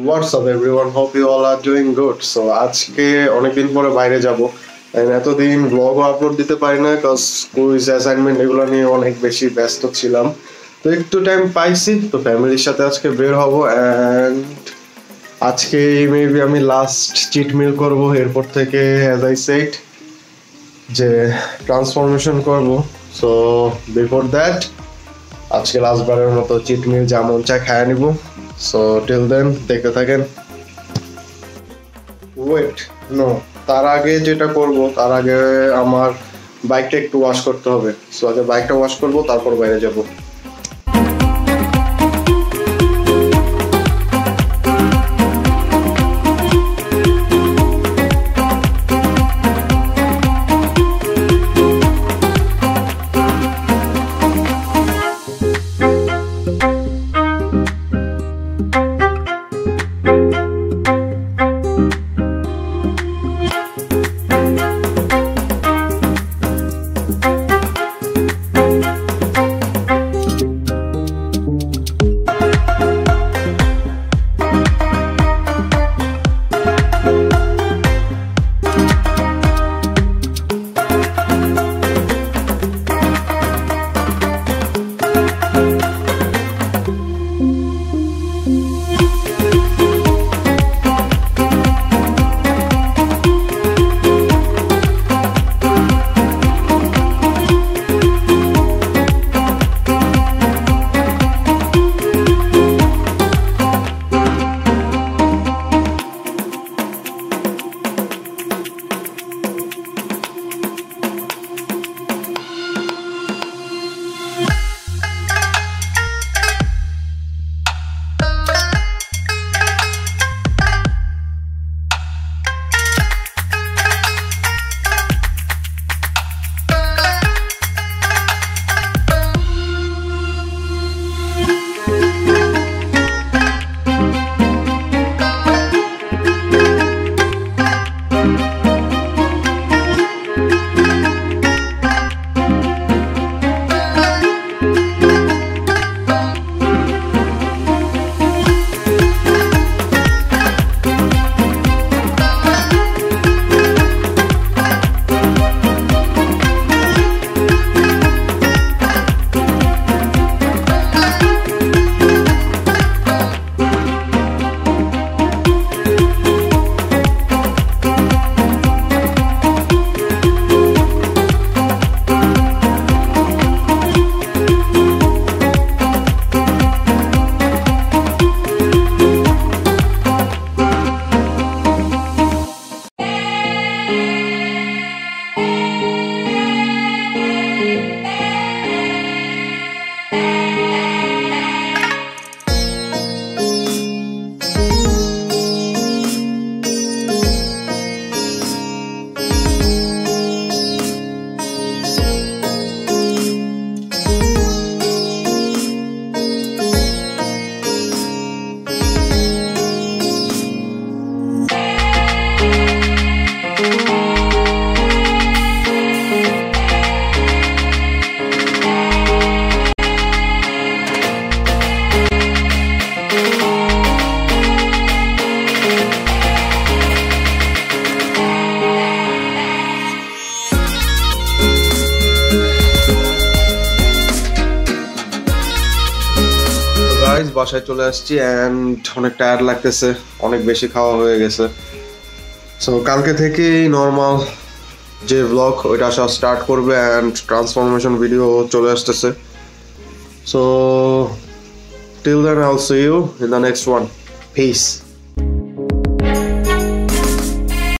What's up everyone? Hope you all are doing good. So আজকে অনেকদিন পরে বাইরে যাব। এতদিন ব্লগও আপলোড দিতে পারি না কজ কুইজ অ্যাসাইনমেন্ট এগুলো নিয়ে অনেক বেশি ব্যস্ত ছিলাম। তো একটু টাইম পাইছি, তো ফ্যামিলির সাথে আজকে বের হব অ্যান্ড আজকে মেবি আমি লাস্ট চিট মিল করব। এরপর থেকে অ্যাজ আই সেড যে ট্রান্সফরমেশন করব। সো বিফোর দ্যাট আজকে লাস্টবারের মতো চিট মিল যা মন চায় খায় নিব। সো টিল দেন দেখতে থাকেন। ওয়েট নো, তার আগে যেটা করব, তার আগে আমার বাইকটা একটু ওয়াশ করতে হবে। সো আগে বাইকটা ওয়াশ করব, তারপর বাইরে যাব। বাসায় চলে আসছি অ্যান্ড অনেক টায়ার্ড লাগতেছে, অনেক বেশি খাওয়া হয়ে গেছে। সো কালকে থেকেই নর্মাল যে ব্লগ ওইটা আসা স্টার্ট করবে অ্যান্ড ট্রান্সফরমেশন ভিডিও চলে আসতেছে। So till then I will see you in the next one. Piece.